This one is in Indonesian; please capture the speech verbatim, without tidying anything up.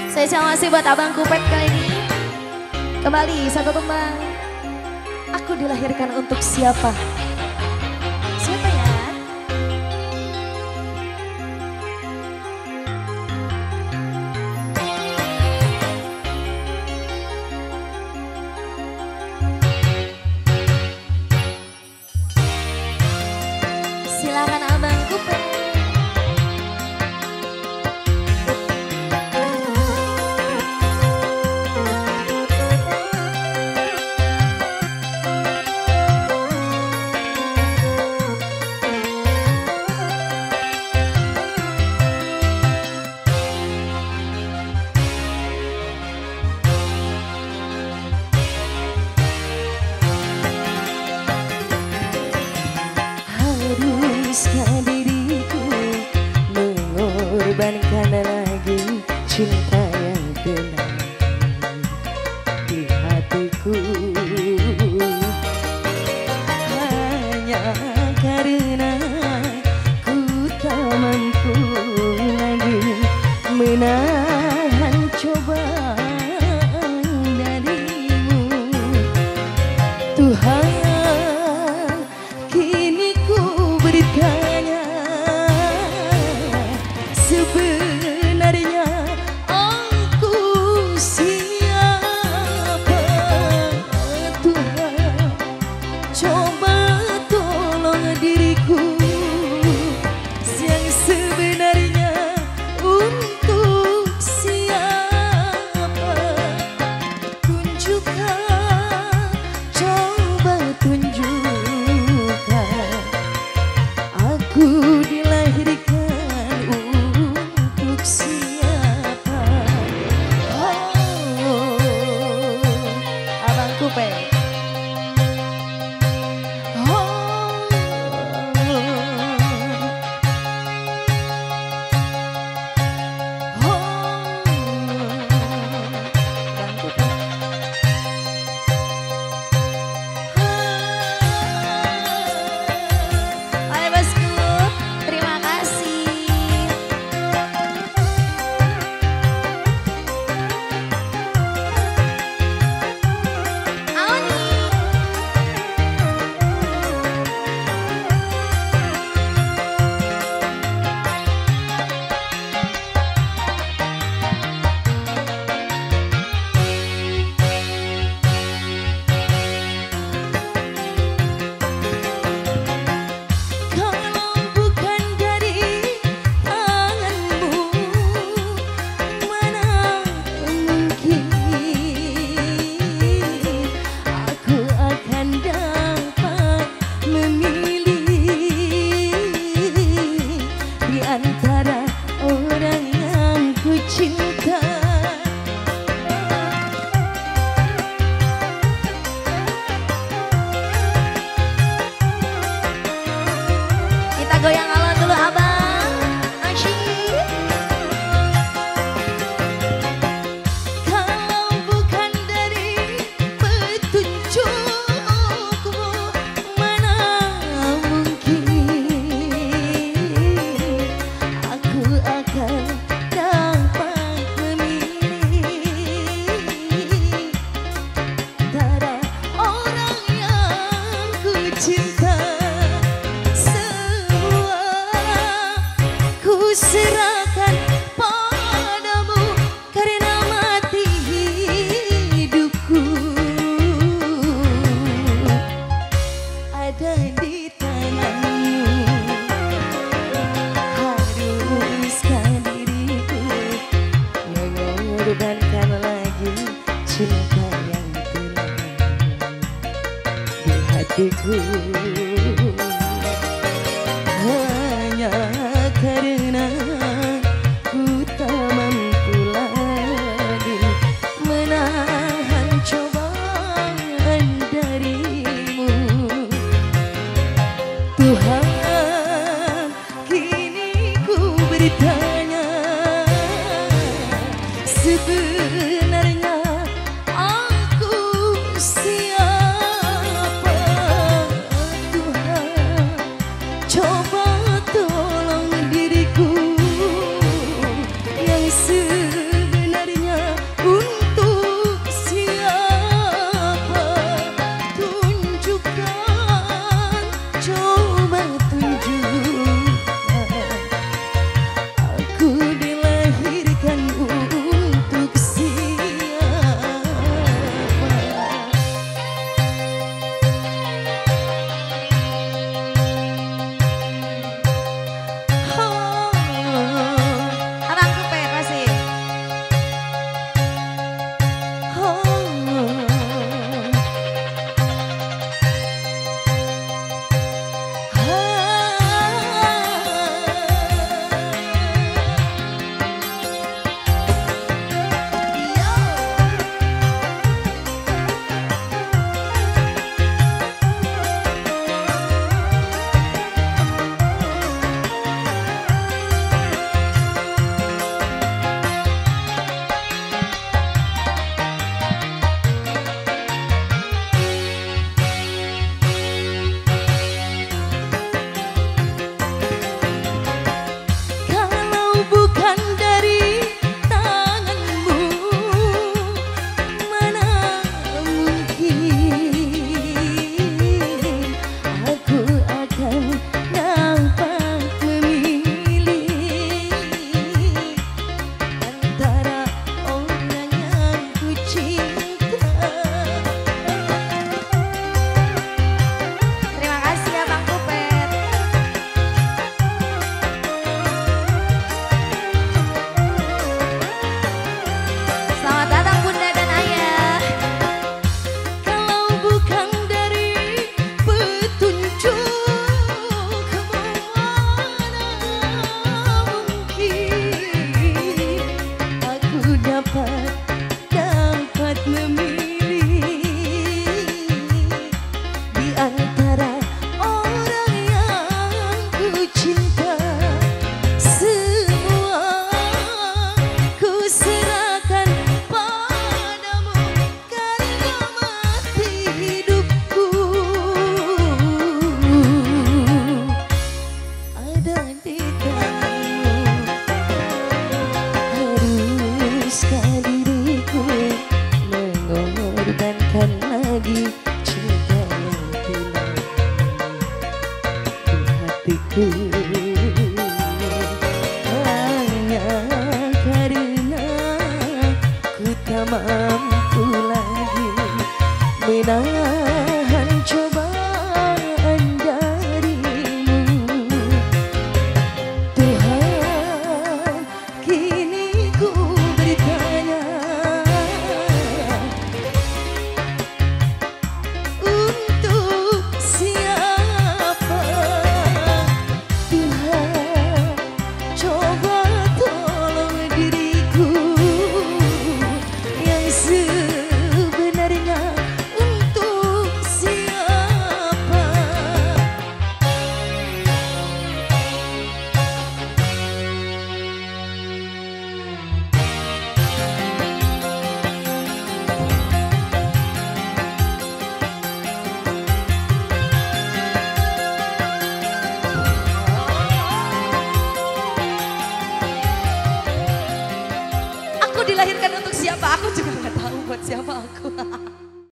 Spesial masih buat Abang Kupet kali ini. Kembali satu tembang. Aku dilahirkan untuk siapa? Siapa ya? Silakan Abang Kupet. Haruskah diriku mengorbankan lagi cinta yang tenang di hatiku, hanya karena ku tak mampu lagi menahan cobaan darimu. Tuhan, bertanya sebenarnya aku siapa? Tuhan, coba tolong diriku yang sebenarnya untuk siapa? Tunjukkan, coba tunjukkan aku dilahirkan untuk siapa? Oh, Abang Kupet. oh, oh, Abang Kupet. Hai Bosku, terima kasih. Aoni. kalau bukan dari tanganmu, mana mungkin aku akan dapat memilih di antara orang yang ku cinta. Kita goyang alon dulu Abang. Asyik. Kalau bukan dari petunjukmu, mana mungkin aku akan dapat memilih antara orang yang ku cinta. Semua ku serahkan padamu karena mati hidupku ada di tanganmu. Haruskah diriku mengorbankan lagi cinta yang tenang di hatiku, hanya karena ku tak mampu lagi menahan cobaan darimu. Tuhan, kini ku bertanya sebenarnya aku siapa? Tuhan, coba tolong diriku yang sebenarnya. hanya karena ku tak mampu lagi menahan cobaan darimu. Tuhan, kini ku bertanya, untuk siapa? Tuhan, coba tolong diriku yang sebenarnya. Untuk siapa? Aku dilahirkan untuk siapa? Aku juga nggak tahu buat siapa aku.